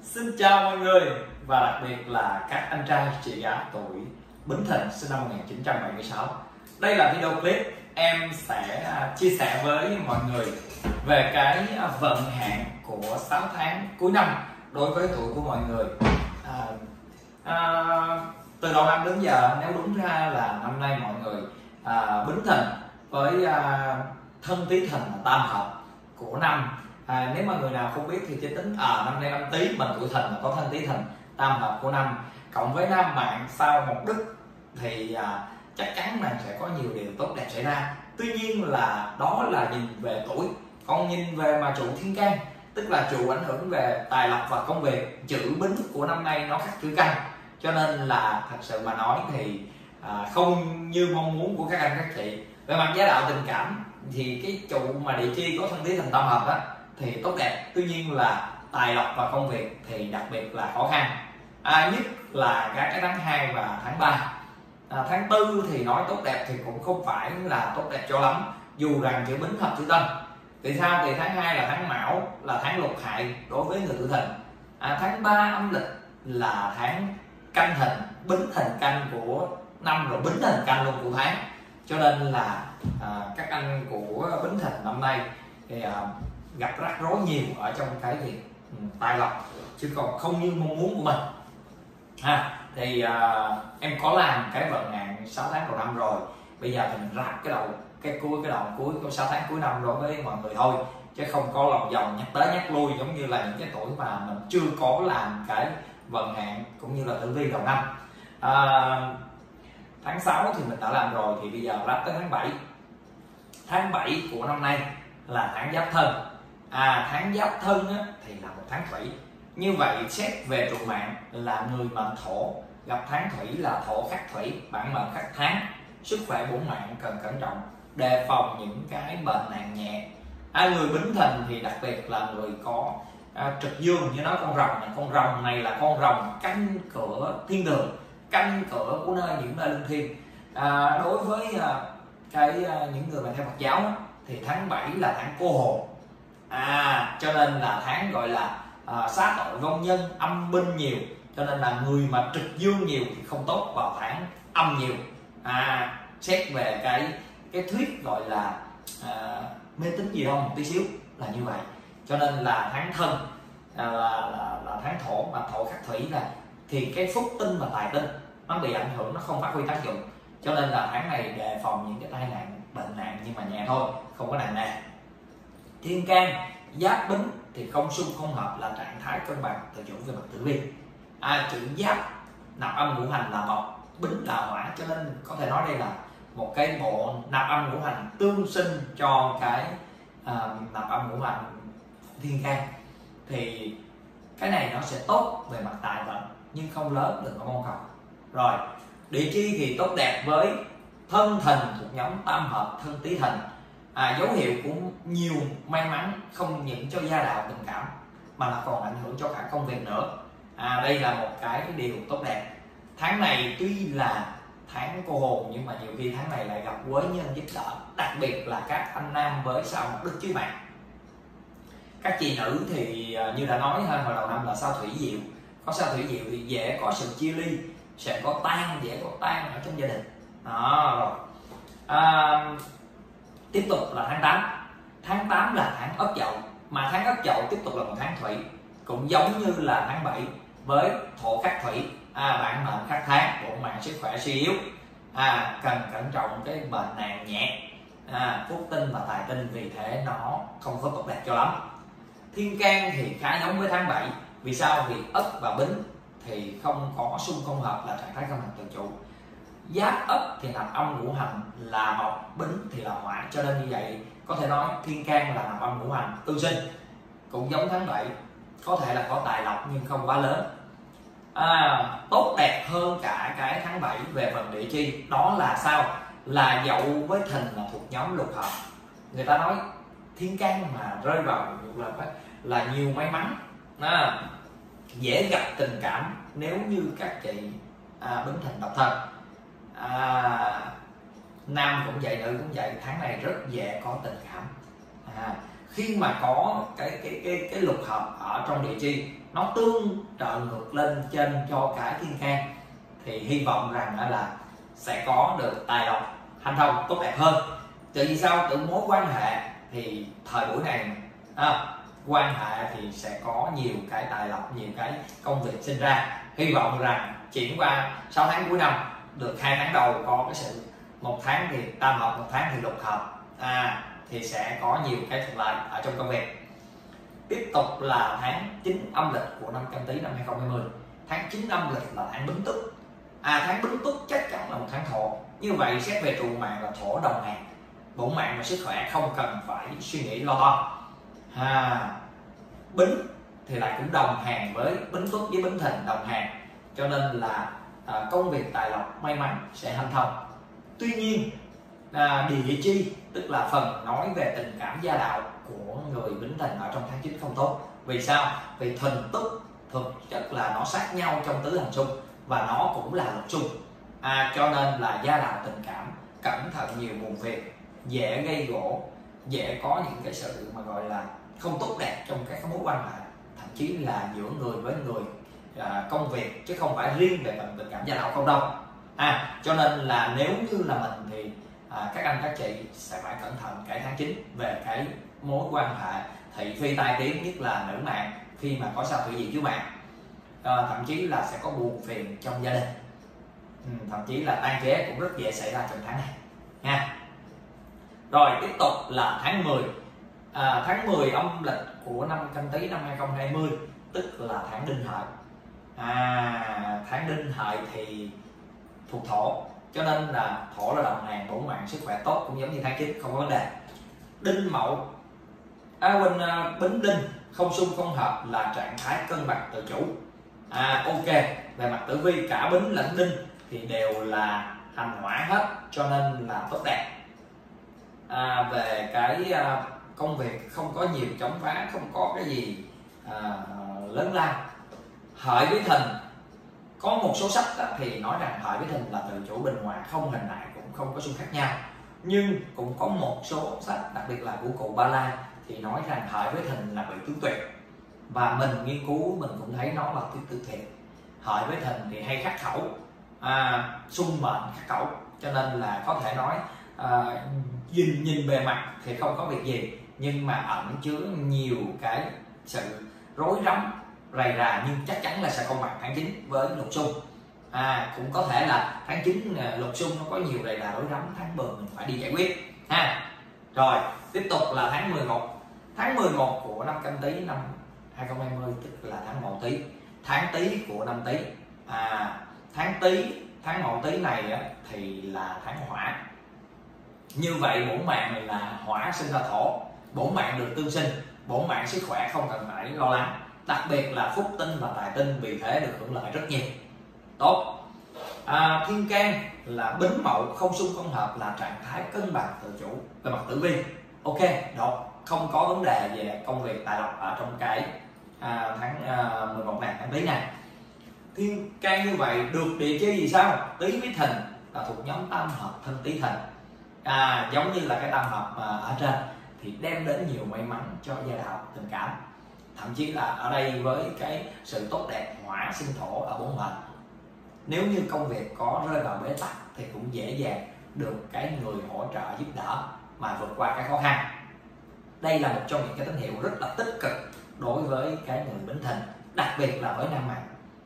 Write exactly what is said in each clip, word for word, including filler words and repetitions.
Xin chào mọi người, và đặc biệt là các anh trai chị gái tuổi Bính Thìn sinh năm một nghìn chín trăm bảy mươi sáu. Đây là video clip em sẽ chia sẻ với mọi người về cái vận hạn của sáu tháng cuối năm đối với tuổi của mọi người. à, à, Từ đầu năm đến giờ, nếu đúng ra là năm nay mọi người à, Bính Thìn với à, Thân Tý Thìn là tam hợp của năm. À, nếu mà người nào không biết thì chỉ tính ở à, năm nay năm Tý, mình tuổi Thìn là có Thân Tý Thìn tam hợp của năm, cộng với nam mạng sau một đức thì à, chắc chắn là sẽ có nhiều điều tốt đẹp xảy ra. Tuy nhiên là đó là nhìn về tuổi, còn nhìn về mà trụ thiên can, tức là trụ ảnh hưởng về tài lộc và công việc, chữ Bính của năm nay nó khắc chữ Căn, cho nên là thật sự mà nói thì à, không như mong muốn của các anh các chị. Về mặt giá đạo tình cảm thì cái trụ mà địa chi có Thân Tý Thìn tam hợp đó thì tốt đẹp, tuy nhiên là tài lộc và công việc thì đặc biệt là khó khăn. À, nhất là các cái tháng hai và tháng ba. À, tháng tư thì nói tốt đẹp thì cũng không phải là tốt đẹp cho lắm, dù rằng chữ Bính hợp chữ Tân. Vì sao? Thì tháng hai là tháng Mão, là tháng lục hại đối với người tuổi Thìn. À, tháng ba âm lịch là tháng Canh Thìn, Bính Thìn Canh của năm, rồi Bính Thìn Canh luôn của tháng, cho nên là à, các anh của Bính Thìn năm nay thì à, gặp rắc rối nhiều ở trong cái việc ừ, tài lộc, chứ còn không như mong muốn của mình. Ha, thì à, em có làm cái vận hạn sáu tháng đầu năm rồi, bây giờ thì mình ráp cái đầu cái cuối cái đầu cuối của sáu tháng cuối năm đối với mọi người thôi, chứ không có lòng vòng nhắc tới nhắc lui giống như là những cái tuổi mà mình chưa có làm cái vận hạn cũng như là tử vi đầu năm. À, tháng sáu thì mình đã làm rồi, thì bây giờ ráp tới tháng bảy. Tháng bảy của năm nay là tháng Giáp Thân. À, tháng Giáp Thân á, thì là một tháng Thủy. Như vậy xét về trụ mạng là người mệnh Thổ, gặp tháng Thủy là Thổ khắc Thủy, bản mệnh khắc tháng, sức khỏe bổn mạng cần cẩn trọng, đề phòng những cái bệnh nặng nhẹ. À, người Bính Thìn thì đặc biệt là người có à, trực dương, như nói con rồng này, con rồng này là con rồng canh cửa thiên đường, canh cửa của nơi những nơi linh thiêng. À, đối với à, cái à, những người mà theo Phật giáo á, thì tháng bảy là tháng cô hồn. À, cho nên là tháng gọi là à, xá tội vong nhân, âm binh nhiều, cho nên là người mà trực dương nhiều thì không tốt vào tháng âm nhiều. À, xét về cái cái thuyết gọi là à, mê tín gì không một tí xíu là như vậy. Cho nên là tháng Thân à, là, là, là tháng Thổ, mà Thổ khắc Thủy là thì cái phúc tinh và tài tinh nó bị ảnh hưởng, nó không phát huy tác dụng, cho nên là tháng này đề phòng những cái tai nạn bệnh nạn nhưng mà nhẹ thôi, không có nặng nề. Thiên can Giáp Bính thì không xung không hợp, là trạng thái cân bằng tự chủ về mặt tử vi. À, chữ Giáp nạp âm ngũ hành là mộc, Bính là hỏa, cho nên có thể nói đây là một cái bộ nạp âm ngũ hành tương sinh cho cái à, nạp âm ngũ hành thiên can. Thì cái này nó sẽ tốt về mặt tài vận nhưng không lớn, đừng có mong cầu. Rồi địa chi thì tốt đẹp với Thân Thìn thuộc nhóm tam hợp Thân Tý Thìn. À, dấu hiệu cũng nhiều may mắn, không những cho gia đạo tình cảm mà là còn ảnh hưởng cho cả công việc nữa. À, đây là một cái điều tốt đẹp. Tháng này tuy là tháng cô hồn nhưng mà nhiều khi tháng này lại gặp quý nhân giúp đỡ, đặc biệt là các anh nam với sao một đức chiếu mạng. Các chị nữ thì như đã nói hồi đầu năm là sao thủy diệu, có sao thủy diệu thì dễ có sự chia ly, sẽ có tan, dễ có tan ở trong gia đình. Đó, rồi. À, tiếp tục là tháng tám. Tháng tám là tháng Ất Dậu, mà tháng Ất Dậu tiếp tục là một tháng Thủy, cũng giống như là tháng bảy với Thổ khắc Thủy. À, bản mệnh khắc tháng, bổn mạng sức khỏe suy yếu, à, cần cẩn trọng cái bệnh nạn nhẹ. À, phúc tinh và tài tinh vì thế nó không có tốt đẹp cho lắm. Thiên can thì khá giống với tháng bảy. Vì sao? Vì Ất và Bính thì không có xung không hợp, là trạng thái cân bằng tự chủ. Giáp Ất thì nạp âm ngũ hành là mộc, Bính thì là hỏa, cho nên như vậy có thể nói thiên can là nạp âm ngũ hành tương sinh, cũng giống tháng bảy, có thể là có tài lộc nhưng không quá lớn. À, tốt đẹp hơn cả cái tháng bảy về phần địa chi, đó là sao? Là Dậu với Thìn là thuộc nhóm lục hợp. Người ta nói thiên can mà rơi vào lục hợp là nhiều may mắn, à, dễ gặp tình cảm nếu như các chị à, Bính Thìn độc thân. À, nam cũng vậy, nữ cũng vậy, tháng này rất dễ có tình cảm. À, khi mà có cái cái cái cái lục hợp ở trong địa chi nó tương trợ ngược lên trên cho cái thiên can, thì hy vọng rằng là sẽ có được tài lộc hanh thông tốt đẹp hơn. Tại vì sao? Từ mối quan hệ thì thời buổi này à, quan hệ thì sẽ có nhiều cái tài lộc, nhiều cái công việc sinh ra. Hy vọng rằng chuyển qua sáu tháng cuối năm, được hai tháng đầu có cái sự, một tháng thì tam hợp, một tháng thì lục hợp, à, thì sẽ có nhiều cái thuận lợi ở trong công việc. Tiếp tục là tháng chín âm lịch của năm Canh Tý năm hai không hai không. Tháng chín âm lịch là tháng Bính Tuất. À, tháng Bính Tuất chắc chắn là một tháng thổ. Như vậy xét về trụ mạng là thổ đồng hàng, bổn mạng và sức khỏe không cần phải suy nghĩ lo toan. À, Bính thì lại cũng đồng hàng với Bính Tuất với Bính Thìn đồng hàng, cho nên là à, công việc tài lộc may mắn sẽ hanh thông. Tuy nhiên à, địa chi tức là phần nói về tình cảm gia đạo của người Bính Thìn ở trong tháng chín không tốt. Vì sao? Vì Thìn Tuất thực chất là nó sát nhau trong tứ hành xung và nó cũng là lục xung, à, cho nên là gia đạo tình cảm cẩn thận nhiều buồn phiền, dễ gây gỗ, dễ có những cái sự mà gọi là không tốt đẹp trong các mối quan hệ, thậm chí là giữa người với người, à, công việc, chứ không phải riêng về phần tình cảm gia đạo không đâu. À, cho nên là nếu như là mình thì à, các anh các chị sẽ phải cẩn thận cái tháng chín về cái mối quan hệ thị phi tai tiếng, nhất là nữ mạng khi mà có sao thủy diện trước mạng, à, thậm chí là sẽ có buồn phiền trong gia đình, ừ, thậm chí là tan chế cũng rất dễ xảy ra trong tháng này nha. Rồi tiếp tục là tháng mười, à, tháng mười âm lịch của năm Canh Tý năm hai không hai không, tức là tháng Đinh Hợi. À, tháng Đinh Hợi thì thuộc thổ, cho nên là thổ là đồng hàng, bổn mạng sức khỏe tốt, cũng giống như tháng chín không có vấn đề. Đinh Mậu, à, quên, Bính Đinh không xung không hợp là trạng thái cân bằng tự chủ. À, ok, về mặt tử vi cả Bính lẫn Đinh thì đều là hành hỏa hết, cho nên là tốt đẹp. À, về cái à, công việc không có nhiều chống phá, không có cái gì à, lớn lao. Hợi với Thìn, có một số sách đó, thì nói rằng Hợi với Thìn là tự chủ bình hòa, không hình hại, cũng không có xung khắc nhau. Nhưng cũng có một số sách, đặc biệt là của cụ Ba La, thì nói rằng Hợi với Thìn là bị tứ tuyệt. Và mình nghiên cứu mình cũng thấy nó là tứ tứ thiệt. Hợi với Thìn thì hay khắc khẩu, à, xung mệnh khắc khẩu, cho nên là có thể nói à, nhìn nhìn bề mặt thì không có việc gì, nhưng mà ẩn chứa nhiều cái sự rối rắm rầy rà, nhưng chắc chắn là sẽ không bằng tháng chín với lục xung. À, cũng có thể là tháng chín lục xung nó có nhiều rầy rà rối rắm, tháng mười mình phải đi giải quyết ha. Rồi tiếp tục là tháng mười một. Tháng mười một của năm Canh Tý năm hai không hai không, tức là tháng Mậu Tý, tháng Tý của năm Tý. À, tháng Tý, tháng Mậu Tý này á, thì là tháng hỏa. Như vậy bổn mạng là hỏa sinh ra thổ, bổn mạng được tương sinh, bổn mạng sức khỏe không cần phải lo lắng, đặc biệt là phúc tinh và tài tinh vì thế được hưởng lợi rất nhiều, tốt. À, thiên can là Bính Mậu không xung không hợp là trạng thái cân bằng tự chủ về mặt tử vi, ok, đó, không có vấn đề về công việc tài lộc ở trong cái à, tháng à, mười một này, tháng Tý này. Thiên can như vậy được địa chi gì sao? Tý với Thìn là thuộc nhóm tam hợp thân Tý Thìn, à, giống như là cái tam hợp à, ở trên thì đem đến nhiều may mắn cho gia đạo tình cảm, thậm chí là ở đây với cái sự tốt đẹp hỏa sinh thổ ở bốn mệnh, nếu như công việc có rơi vào bế tắc thì cũng dễ dàng được cái người hỗ trợ giúp đỡ mà vượt qua cái khó khăn. Đây là một trong những cái tín hiệu rất là tích cực đối với cái người Bính Thìn, đặc biệt là với nam mạng.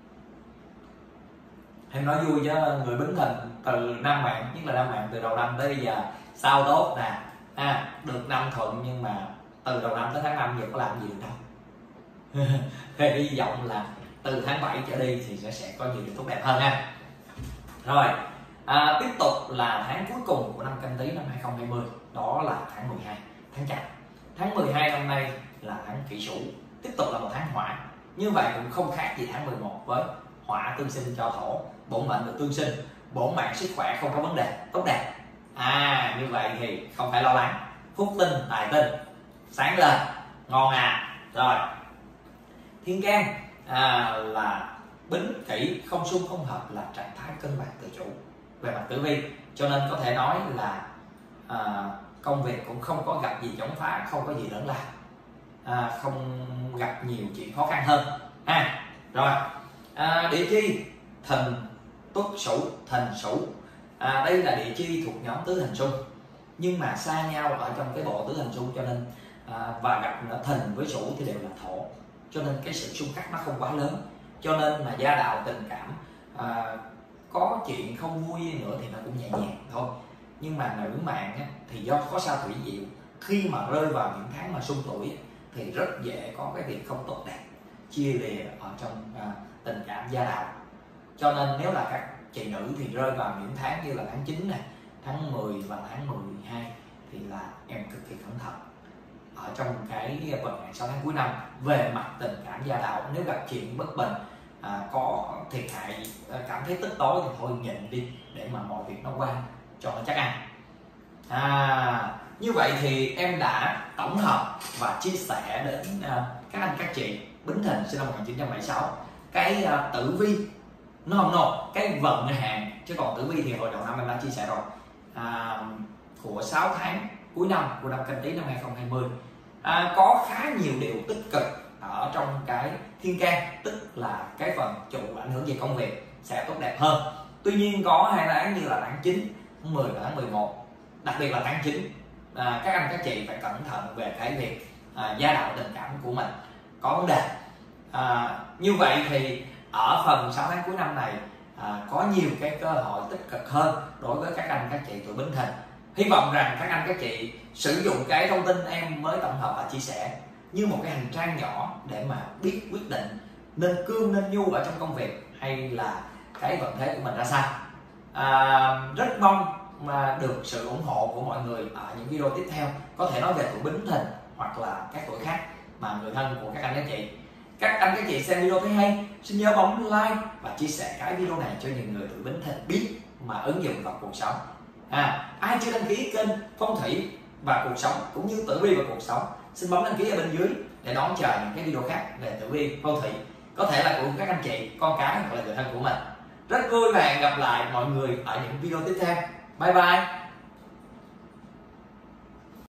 Em nói vui chứ người Bính Thìn từ nam mạng, nhất là nam mạng từ đầu năm tới bây giờ sao tốt nè, à, được năm thuận, nhưng mà từ đầu năm tới tháng năm giờ có làm gì được đâu. Thì hy vọng là từ tháng bảy trở đi thì sẽ, sẽ có nhiều điều tốt đẹp hơn ha. Rồi à, tiếp tục là tháng cuối cùng của năm Canh Tý năm hai không hai không, đó là tháng mười hai, tháng Chạp. Tháng mười hai năm nay là tháng Kỷ Sửu, tiếp tục là một tháng hỏa, như vậy cũng không khác gì tháng mười một với hỏa tương sinh cho thổ, bổn mệnh được tương sinh, bổn mạng sức khỏe không có vấn đề, tốt đẹp. À, như vậy thì không phải lo lắng, phúc tinh tài tinh sáng lên, ngon à. Rồi thiên can à, là Bính Kỷ không xung không hợp là trạng thái cân bằng tự chủ về mặt tử vi, cho nên có thể nói là à, công việc cũng không có gặp gì chống phá, không có gì lớn lao, à, không gặp nhiều chuyện khó khăn hơn. À rồi, à, địa chi Thìn Tuất Sửu, Thìn Sửu, à, đây là địa chi thuộc nhóm tứ hình xung, nhưng mà xa nhau ở trong cái bộ tứ hình xung, cho nên à, và gặp nữa Thìn với Sửu thì đều là thổ, cho nên cái sự xung khắc nó không quá lớn, cho nên mà gia đạo tình cảm à, có chuyện không vui nữa thì nó cũng nhẹ nhàng thôi. Nhưng mà nữ mạng á, thì do có sao thủy diệu, khi mà rơi vào những tháng mà xung tuổi á, thì rất dễ có cái việc không tốt đẹp, chia lìa ở trong à, tình cảm gia đạo. Cho nên nếu là các chị nữ thì rơi vào những tháng như là tháng chín này, tháng mười và tháng mười hai thì là em cực kỳ cẩn thận ở trong cái vận hạn sáu tháng cuối năm về mặt tình cảm gia đạo. Nếu gặp chuyện bất bình, à, có thiệt hại, à, cảm thấy tức tối thì thôi nhịn đi để mà mọi việc nó qua cho nó chắc ăn. À, như vậy thì em đã tổng hợp và chia sẻ đến à, các anh các chị Bính Thìn sinh năm một nghìn chín trăm bảy mươi sáu cái à, tử vi, no no cái vận hạn, chứ còn tử vi thì hồi đầu năm em đã chia sẻ rồi, à, của sáu tháng cuối năm của năm Canh Tý năm hai không hai không. À, có khá nhiều điều tích cực ở trong cái thiên can, tức là cái phần chủ ảnh hưởng về công việc sẽ tốt đẹp hơn. Tuy nhiên có hai tháng như là tháng chín, tháng mười và tháng mười một, đặc biệt là tháng chín, à, các anh các chị phải cẩn thận về cái việc à, gia đạo tình cảm của mình có vấn đề. À, như vậy thì ở phần sáu tháng cuối năm này à, có nhiều cái cơ hội tích cực hơn đối với các anh các chị tuổi Bính Thìn. Hy vọng rằng các anh các chị sử dụng cái thông tin em mới tổng hợp và chia sẻ như một cái hành trang nhỏ để mà biết quyết định nên cương nên nhu ở trong công việc hay là cái vận thế của mình ra sao. À, rất mong mà được sự ủng hộ của mọi người ở những video tiếp theo, có thể nói về tuổi Bính Thìn hoặc là các tuổi khác mà người thân của các anh các chị. Các anh các chị xem video thấy hay, xin nhớ bấm like và chia sẻ cái video này cho những người tuổi Bính Thìn biết mà ứng dụng vào cuộc sống. À, ai chưa đăng ký kênh Phong Thủy và Cuộc Sống cũng như Tử Vi và Cuộc Sống, xin bấm đăng ký ở bên dưới để đón chờ những cái video khác về Tử Vi, Phong Thủy, có thể là của các anh chị, con cái hoặc là người thân của mình. Rất vui và hẹn gặp lại mọi người ở những video tiếp theo. Bye bye.